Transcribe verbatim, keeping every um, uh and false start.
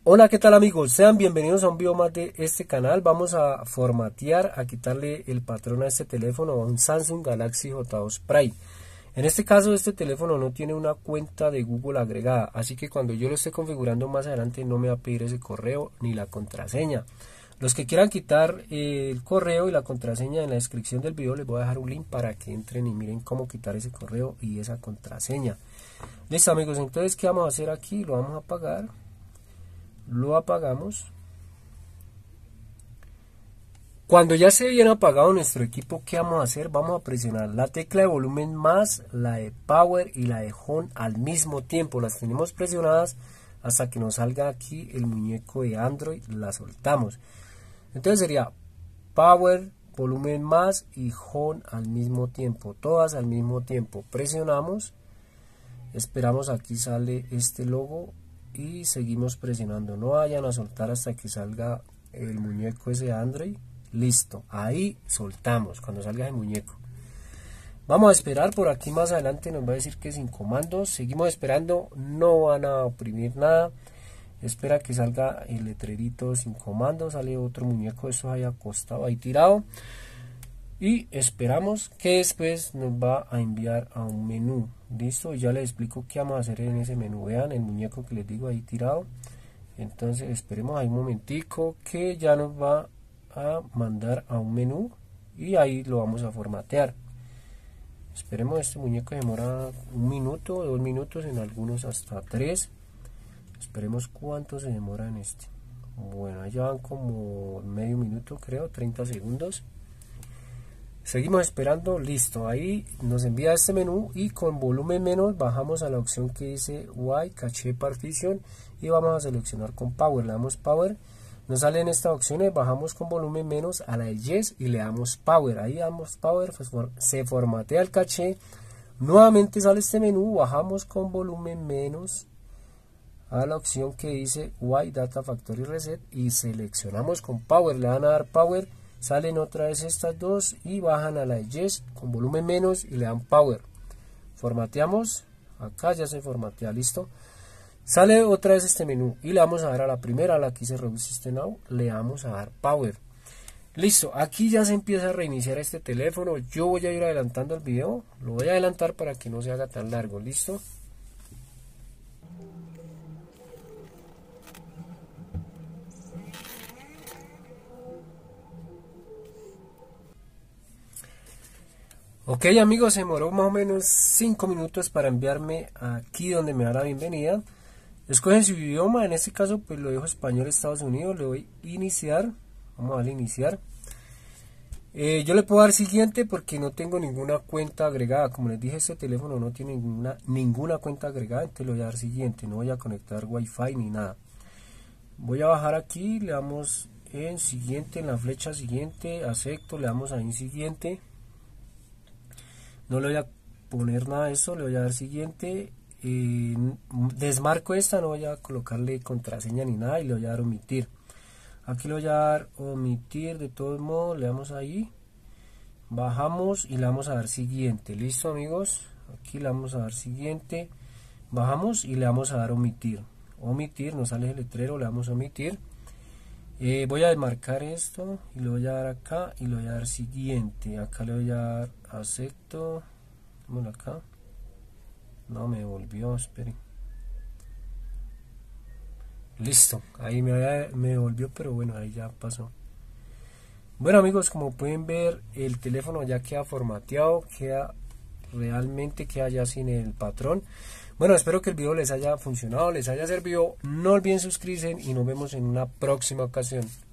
Hola, ¿qué tal amigos? Sean bienvenidos a un video más de este canal. Vamos a formatear, a quitarle el patrón a este teléfono, a un Samsung Galaxy J dos Prime. En este caso este teléfono no tiene una cuenta de Google agregada, así que cuando yo lo esté configurando más adelante no me va a pedir ese correo ni la contraseña. Los que quieran quitar eh, el correo y la contraseña, en la descripción del video les voy a dejar un link para que entren y miren cómo quitar ese correo y esa contraseña. Listo amigos, entonces ¿qué vamos a hacer aquí? Lo vamos a apagar. Lo apagamos. Cuando ya se viene apagado nuestro equipo, ¿qué vamos a hacer? Vamos a presionar la tecla de volumen más la de power y la de home al mismo tiempo. Las tenemos presionadas hasta que nos salga aquí el muñeco de Android. La soltamos. Entonces sería power, volumen más y home al mismo tiempo. Todas al mismo tiempo. Presionamos. Esperamos, aquí sale este logo. Y seguimos presionando, no vayan a soltar hasta que salga el muñeco ese de Android. Listo, ahí soltamos cuando salga el muñeco. Vamos a esperar, por aquí más adelante nos va a decir que sin comandos. Seguimos esperando, no van a oprimir nada. Espera que salga el letrerito sin comandos. Sale otro muñeco, eso ahí acostado, ahí tirado. Y esperamos que después nos va a enviar a un menú. Listo, ya les explico qué vamos a hacer en ese menú. Vean el muñeco que les digo ahí tirado. Entonces esperemos ahí un momentico que ya nos va a mandar a un menú. Y ahí lo vamos a formatear. Esperemos, este muñeco demora un minuto, dos minutos, en algunos hasta tres. Esperemos cuánto se demora en este. Bueno, allá van como medio minuto, creo, treinta segundos. Seguimos esperando, listo, ahí nos envía este menú y con volumen menos bajamos a la opción que dice Y, caché partición, y vamos a seleccionar con power, le damos power, nos salen estas opciones, bajamos con volumen menos a la de yes y le damos power, ahí damos power, pues se formatea el caché, nuevamente sale este menú, bajamos con volumen menos a la opción que dice Y, data factory reset y seleccionamos con power, le van a dar power. Salen otra vez estas dos y bajan a la de yes con volumen menos y le dan power. Formateamos, acá ya se formatea, listo. Sale otra vez este menú y le vamos a dar a la primera, a la que dice Reduce System Now, le vamos a dar power. Listo, aquí ya se empieza a reiniciar este teléfono. Yo voy a ir adelantando el video, lo voy a adelantar para que no se haga tan largo, listo. Ok amigos, se demoró más o menos cinco minutos para enviarme aquí donde me da la bienvenida. Escogen su idioma, en este caso pues lo dejo español Estados Unidos, le doy iniciar, vamos a darle iniciar. Eh, yo le puedo dar siguiente porque no tengo ninguna cuenta agregada, como les dije este teléfono no tiene ninguna, ninguna cuenta agregada, entonces le voy a dar siguiente, no voy a conectar wifi ni nada. Voy a bajar aquí, le damos en siguiente, en la flecha siguiente, acepto, le damos ahí en siguiente. No le voy a poner nada de esto, le voy a dar siguiente, eh, desmarco esta, no voy a colocarle contraseña ni nada y le voy a dar omitir. Aquí le voy a dar omitir, de todos modos le damos ahí, bajamos y le vamos a dar siguiente. Listo amigos, aquí le vamos a dar siguiente, bajamos y le vamos a dar omitir. Omitir, nos sale el letrero, le damos omitir. Eh, voy a desmarcar esto y le voy a dar acá y le voy a dar siguiente. Acá le voy a dar acepto. Bueno, acá no me devolvió, esperen. Listo, ahí me, había, me devolvió, pero bueno, ahí ya pasó. Bueno amigos, como pueden ver, el teléfono ya queda formateado, queda realmente queda ya sin el patrón. Bueno, espero que el video les haya funcionado, les haya servido. No olviden suscribirse y nos vemos en una próxima ocasión.